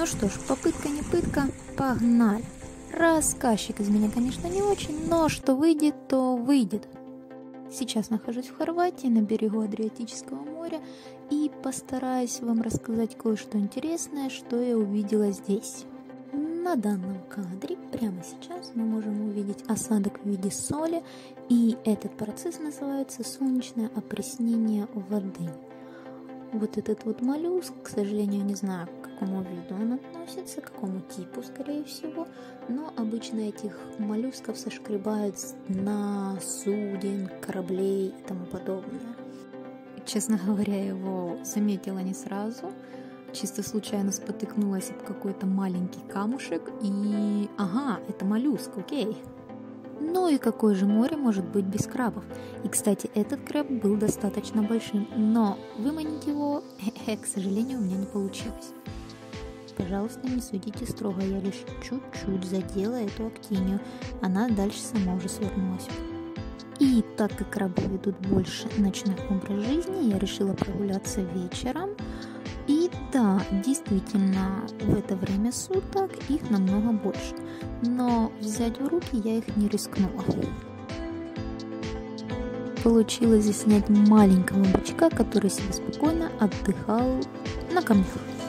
Ну что ж, попытка не пытка, погнали. Рассказчик из меня, конечно, не очень, но что выйдет, то выйдет. Сейчас нахожусь в Хорватии на берегу Адриатического моря и постараюсь вам рассказать кое-что интересное, что я увидела здесь. На данном кадре прямо сейчас мы можем увидеть осадок в виде соли, и этот процесс называется солнечное опреснение воды. Вот этот вот моллюск, к сожалению, не знаю, к какому виду он относится, к какому типу, скорее всего, но обычно этих моллюсков сошкребают с дна суден, кораблей и тому подобное. Честно говоря, его заметила не сразу, чисто случайно спотыкнулась об какой-то маленький камушек и... Ага, это моллюск, окей. Ну и какое же море может быть без крабов? И, кстати, этот краб был достаточно большим, но выманить его, к сожалению, у меня не получилось. Пожалуйста, не судите строго, я лишь чуть-чуть задела эту актинию, она дальше сама уже свернулась. И так как крабы ведут больше ночной образ жизни, я решила прогуляться вечером. И да, действительно, в это время суток их намного больше, но взять в руки я их не рискнула. Получилось заснять маленького бычка, который себе спокойно отдыхал на камнях.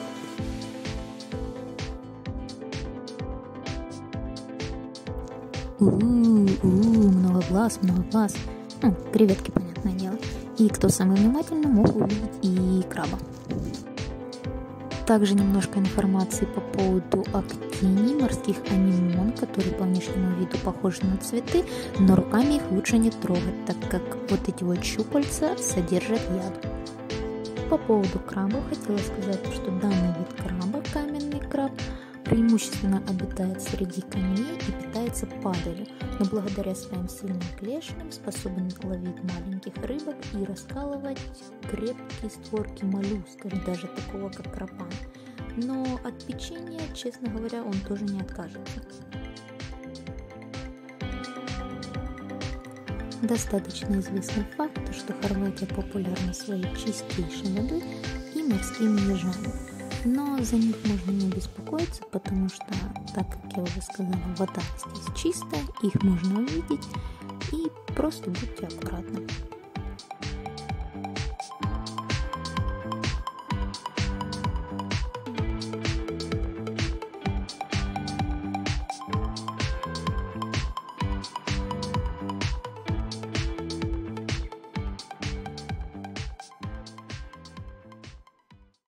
Много глаз. Ну, креветки, понятное дело. И кто самый внимательный, мог увидеть и краба. Также немножко информации по поводу актиний, морских анимон, которые по внешнему виду похожи на цветы, но руками их лучше не трогать, так как вот эти вот щупальца содержат яд. По поводу крабов хотела сказать, что данный вид краба, каменный краб, преимущественно обитает среди камней и питается падалью, но благодаря своим сильным клешням способен ловить маленьких рыбок и раскалывать крепкие створки моллюсков, даже такого как крапан. Но от печенья, честно говоря, он тоже не откажется. Достаточно известный факт, что Хорватия популярна своей чистейшей водой и морскими ежами. Но за них можно не беспокоиться, потому что, так как я уже сказала, вода здесь чистая, их можно увидеть, и просто будьте аккуратны.